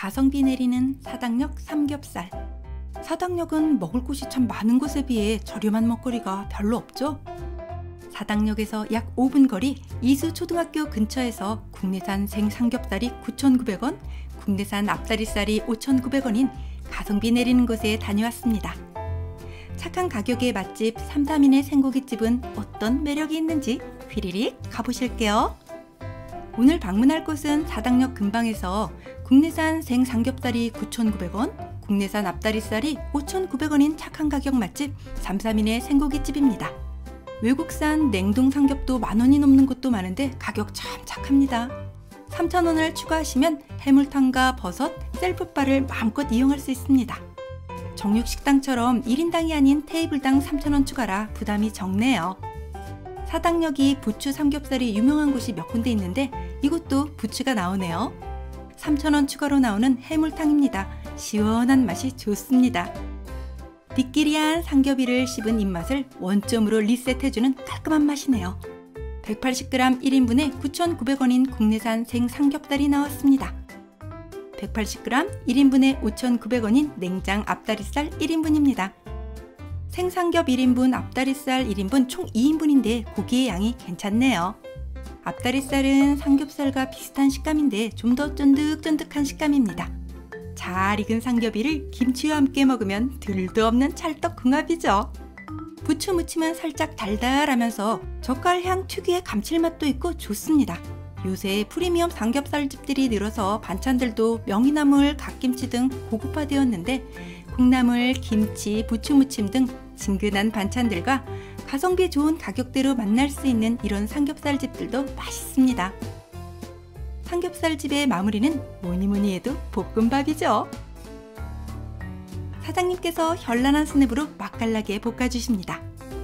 가성비 내리는 사당역 삼겹살. 사당역은 먹을 곳이 참 많은 곳에 비해 저렴한 먹거리가 별로 없죠? 사당역에서 약 5분 거리 이수초등학교 근처에서 국내산 생삼겹살이 9,900원, 국내산 앞다리살이 5,900원인 가성비 내리는 곳에 다녀왔습니다. 착한 가격의 맛집 3~4인의 생고깃집은 어떤 매력이 있는지 휘리릭 가보실게요. 오늘 방문할 곳은 사당역 근방에서 국내산 생삼겹살이 9,900원, 국내산 앞다리살이 5,900원인 착한 가격 맛집 3~4인의 생고깃집입니다. 외국산 냉동 삼겹도 만원이 넘는 곳도 많은데 가격 참 착합니다. 3,000원을 추가하시면 해물탕과 버섯, 셀프바를 마음껏 이용할 수 있습니다. 정육식당처럼 1인당이 아닌 테이블당 3,000원 추가라 부담이 적네요. 사당역이 부추 삼겹살이 유명한 곳이 몇 군데 있는데 이곳도 부추가 나오네요. 3,000원 추가로 나오는 해물탕입니다. 시원한 맛이 좋습니다. 비끼리한 삼겹이를 씹은 입맛을 원점으로 리셋해주는 깔끔한 맛이네요. 180g 1인분에 9,900원인 국내산 생삼겹살이 나왔습니다. 180g 1인분에 5,900원인 냉장 앞다리살 1인분입니다. 생삼겹 1인분, 앞다리살 1인분 총 2인분인데 고기의 양이 괜찮네요. 앞다리살은 삼겹살과 비슷한 식감인데 좀 더 쫀득쫀득한 식감입니다. 잘 익은 삼겹이를 김치와 함께 먹으면 들도 없는 찰떡궁합이죠. 부추 무침은 살짝 달달하면서 젓갈향 특유의 감칠맛도 있고 좋습니다. 요새 프리미엄 삼겹살집들이 늘어서 반찬들도 명이나물, 갓김치 등 고급화되었는데 콩나물, 김치, 부추 무침 등 친근한 반찬들과 가성비 좋은 가격대로 만날 수 있는 이런 삼겹살집들도 맛있습니다. 삼겹살집의 마무리는 뭐니뭐니 해도 볶음밥이죠. 사장님께서 현란한 스냅으로 맛깔나게 볶아주십니다.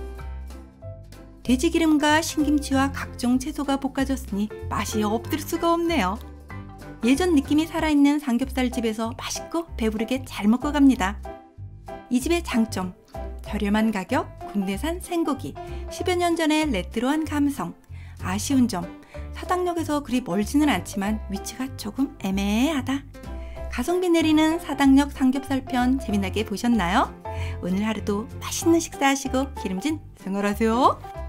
돼지기름과 신김치와 각종 채소가 볶아졌으니 맛이 없을 수가 없네요. 예전 느낌이 살아있는 삼겹살집에서 맛있고 배부르게 잘 먹고 갑니다. 이 집의 장점, 저렴한 가격, 국내산 생고기, 10여 년 전의 레트로한 감성. 아쉬운 점, 사당역에서 그리 멀지는 않지만 위치가 조금 애매하다. 가성비 내리는 사당역 삼겹살편 재미나게 보셨나요? 오늘 하루도 맛있는 식사하시고 기름진 생활하세요.